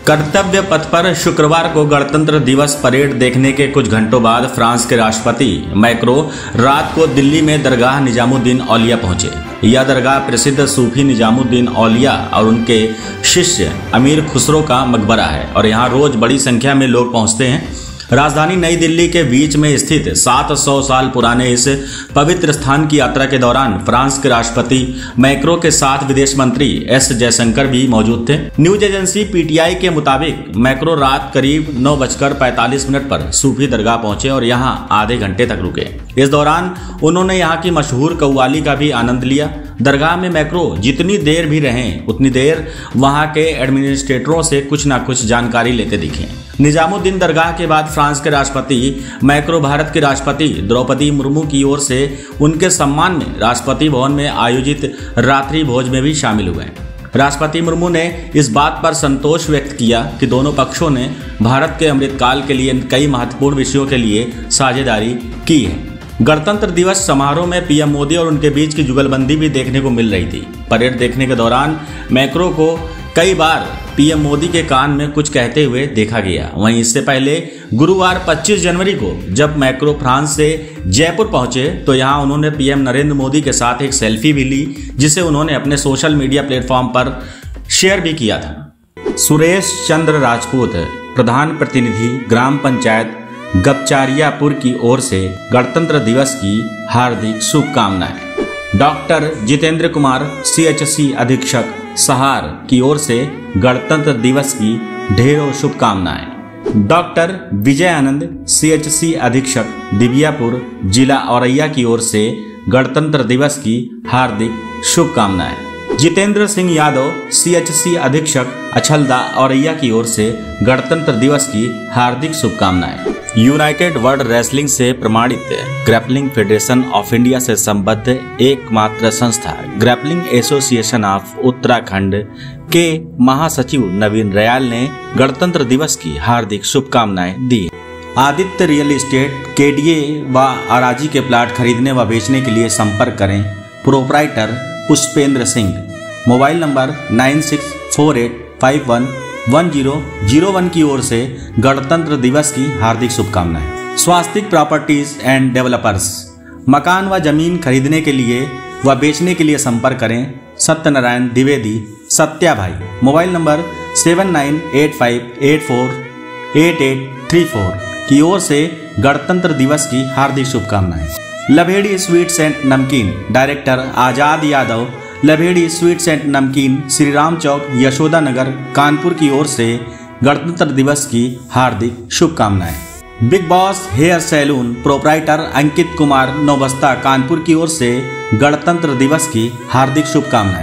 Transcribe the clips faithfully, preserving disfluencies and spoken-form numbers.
कर्तव्य पथ पर शुक्रवार को गणतंत्र दिवस परेड देखने के कुछ घंटों बाद फ्रांस के राष्ट्रपति मैक्रो रात को दिल्ली में दरगाह निजामुद्दीन औलिया पहुंचे। यह दरगाह प्रसिद्ध सूफी निजामुद्दीन औलिया और उनके शिष्य अमीर खुसरो का मकबरा है और यहाँ रोज बड़ी संख्या में लोग पहुंचते हैं। राजधानी नई दिल्ली के बीच में स्थित सात सौ साल पुराने इस पवित्र स्थान की यात्रा के दौरान फ्रांस के राष्ट्रपति मैक्रो के साथ विदेश मंत्री एस जयशंकर भी मौजूद थे। न्यूज एजेंसी पीटीआई के मुताबिक मैक्रो रात करीब नौ बजकर पैंतालीस मिनट पर सूफी दरगाह पहुंचे और यहां आधे घंटे तक रुके। इस दौरान उन्होंने यहां की मशहूर कव्वाली का भी आनंद लिया। दरगाह में मैक्रो जितनी देर भी रहें उतनी देर वहां के एडमिनिस्ट्रेटरों से कुछ न कुछ जानकारी लेते दिखे। निजामुद्दीन दरगाह के बाद फ्रांस के राष्ट्रपति मैक्रो भारत के राष्ट्रपति द्रौपदी मुर्मू की ओर से उनके सम्मान में राष्ट्रपति भवन में आयोजित रात्रि भोज में भी शामिल हुए। राष्ट्रपति मुर्मू ने इस बात पर संतोष व्यक्त किया कि दोनों पक्षों ने भारत के अमृतकाल के लिए कई महत्वपूर्ण विषयों के लिए साझेदारी की है। गणतंत्र दिवस समारोह में पीएम मोदी और उनके बीच की जुगलबंदी भी देखने को मिल रही थी। परेड देखने के दौरान मैक्रो को कई बार पीएम मोदी के कान में कुछ कहते हुए देखा गया। वहीं इससे पहले गुरुवार पच्चीस जनवरी को जब मैक्रो फ्रांस से जयपुर पहुंचे तो यहां उन्होंने पीएम नरेंद्र मोदी के साथ एक सेल्फी भी ली, जिसे उन्होंने अपने सोशल मीडिया प्लेटफॉर्म पर शेयर भी किया था। सुरेश चंद्र राजपूत, प्रधान प्रतिनिधि ग्राम पंचायत गपचारियापुर की ओर से गणतंत्र दिवस की हार्दिक शुभकामनाएं। डॉक्टर जितेंद्र कुमार सीएचसी अधीक्षक सहार की ओर से गणतंत्र दिवस की ढेरों शुभकामनाएं। डॉक्टर विजय आनंद सीएचसी अधीक्षक दिव्यापुर जिला औरैया की ओर से गणतंत्र दिवस की हार्दिक शुभकामनाएं। जितेंद्र सिंह यादव सीएचसी अधीक्षक अछलदा औरैया की ओर से गणतंत्र दिवस की हार्दिक शुभकामनाएं। यूनाइटेड वर्ल्ड रेसलिंग से प्रमाणित ग्रैपलिंग फेडरेशन ऑफ इंडिया से संबद्ध एकमात्र संस्था ग्रैपलिंग एसोसिएशन ऑफ उत्तराखंड के महासचिव नवीन रयाल ने गणतंत्र दिवस की हार्दिक शुभकामनाएं दी। आदित्य रियल एस्टेट केडीए व अराजी के प्लाट खरीदने व बेचने के लिए संपर्क करें। Proprietor Pushpendra Singh. Mobile number nine six four eight five one one zero zero one की ओर से गणतंत्र दिवस की हार्दिक शुभकामनाएं। Swastik properties and developers. मकान व जमीन खरीदने के लिए व बेचने के लिए संपर्क करें। सत्यनारायण द्विवेदी सत्या भाई। Mobile number seven nine eight five eight four eight eight three four की ओर से गणतंत्र दिवस की हार्दिक शुभकामनाएं। Labhedi sweets and namkeen. Director Azad Yadav, Labhedi sweets and namkeen, Shri Ram चौक, यशोदा नगर, कानपुर की ओर से गणतंत्र दिवस की हार्दिक शुभकामनाएं। Big Boss hair salon proprietor Ankit Kumar Naubasta, Kanpur की ओर से गणतंत्र दिवस की हार्दिक शुभकामनाएं।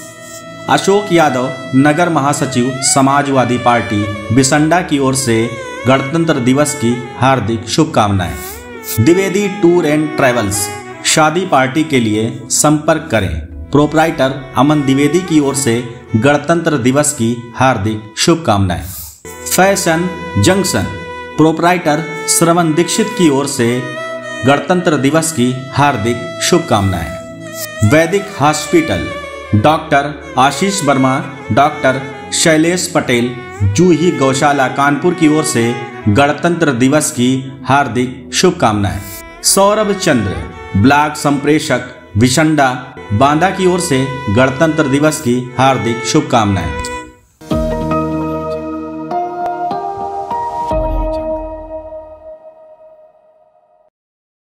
अशोक यादव, नगर महासचिव समाजवादी पार्टी, बिसंडा की ओर से गणतंत्र दिवस की हार्दिक शुभकामनाएं। Dwivedi tour and travels. शादी पार्टी के लिए संपर्क करें। प्रोपराइटर अमन द्विवेदी की ओर से गणतंत्र दिवस की हार्दिक शुभकामनाएं। Fashion junction proprietor Shravan Dixit की ओर से गणतंत्र दिवस की हार्दिक शुभकामनाएं। Vaidik hospital. Doctor Ashish Verma, doctor Shailesh Patel, Juhi Gaushala, Kanpur की ओर से गणतंत्र दिवस की हार्दिक शुभकामनाएं। सौरभ चंद्र, ब्लॉक संप्रेषक, विशंडा, बांदा की ओर से गणतंत्र दिवस की हार्दिक शुभकामनाएं।